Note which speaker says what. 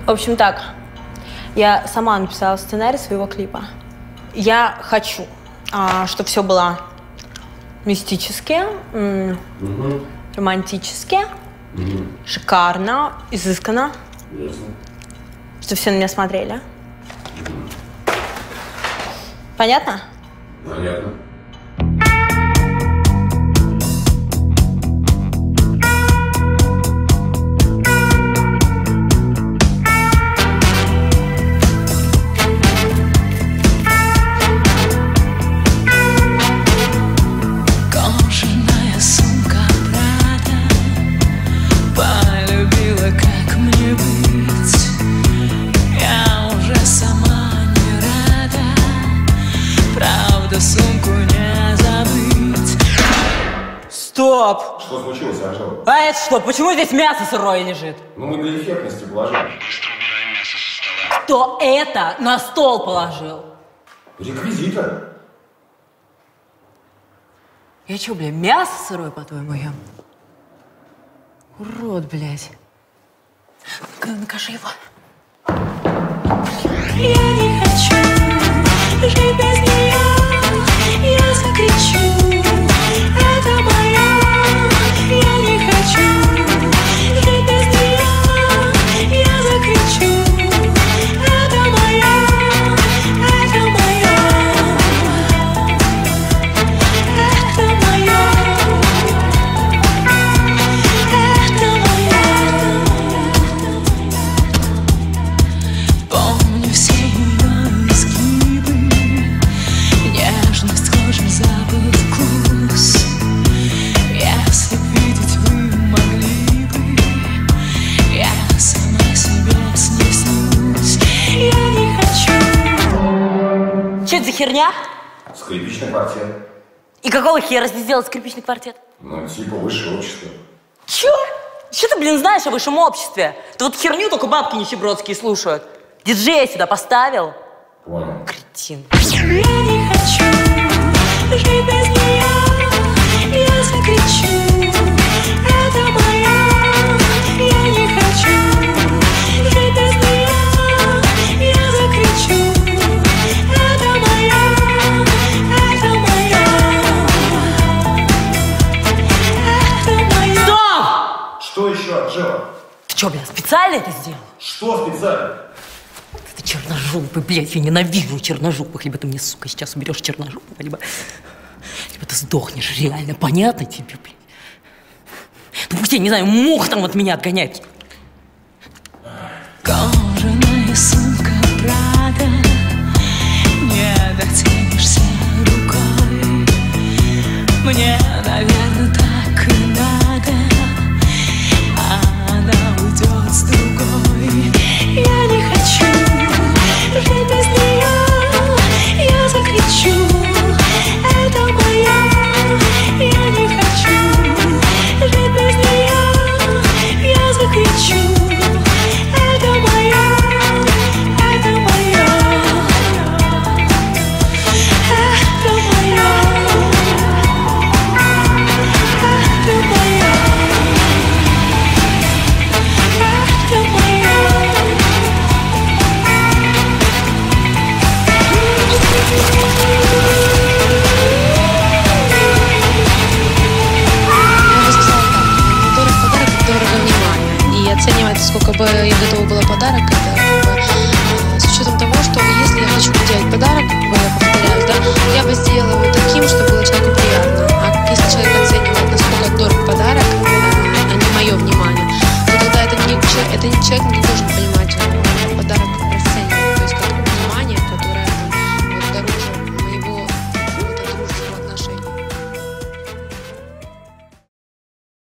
Speaker 1: В общем так, я сама написала сценарий своего клипа. Я хочу, чтобы все было мистически, романтически, шикарно, изысканно.
Speaker 2: Ясно.
Speaker 1: Чтобы все на меня смотрели. Понятно?
Speaker 2: Понятно.
Speaker 3: Кожаная сумка Прада полюбила, как мне быть. Я уже сама не рада, правда, сумку не забыть.
Speaker 4: Стоп!
Speaker 2: Что случилось, Анжела?
Speaker 4: А это что? Почему здесь мясо сырое лежит?
Speaker 2: Ну мы для эффектности положили.
Speaker 4: Кто это на стол положил?
Speaker 2: Реквизита.
Speaker 4: Я что, бля, мясо сырое, по-твоему, ем? Урод, блядь. Накажи его.
Speaker 3: Я не хочу жить без нее, я закричу, это моя. Я не хочу жить без нее, я закричу, это моя, это моя, это моя, это моя. Помню все ее изгибы, нежность кожи, запах, вкус. Если б видеть вы могли бы, я сама себе снюсь. Я не хочу.
Speaker 4: Че это за херня?
Speaker 2: Скрипичный квартет.
Speaker 4: И какого хера здесь делать скрипичный квартет?
Speaker 2: Ну, типа высшее общество.
Speaker 4: Чё? Чё ты, блин, знаешь о высшем обществе? Ты вот херню только бабки нищебродские слушают. Диджея сюда поставил?
Speaker 2: Понял.
Speaker 4: Кретин.
Speaker 3: Я не хочу жить без нее, я закричу, это моя. Я не хочу жить без нее, я закричу, это моя, это моя, это моя.
Speaker 4: Стоп!
Speaker 2: Что еще, Анжела?
Speaker 4: Ты чё, блин, специально это сделал?
Speaker 2: Что специально?
Speaker 4: Ты черножопый, блядь, я ненавижу черножопых. Либо ты мне, сука, сейчас уберешь черножопого, либо ты сдохнешь реально. Понятно тебе, блядь? Ну пусть, я не знаю, мух там от меня отгонять.
Speaker 3: Кожаная сумка Прада, не дотянешься рукой. Мне, наверное, так и надо, а она уйдет с другой. Я не хочу жить без нее, я закричу, это моя. Я не хочу жить без нее, я закричу, это моя, это моя, это моя, это моя, это моя.
Speaker 5: Я бы сказала так, подарок дорого внимание. И оценивать, сколько бы я готова была подарок, это как бы, с учетом того, что если я хочу делать подарок, как бы я повторяюсь, да, я бы сделала его таким, чтобы было человеку приятно. А если человек оценивает, насколько дорог подарок, а не мое внимание, то тогда это не человек,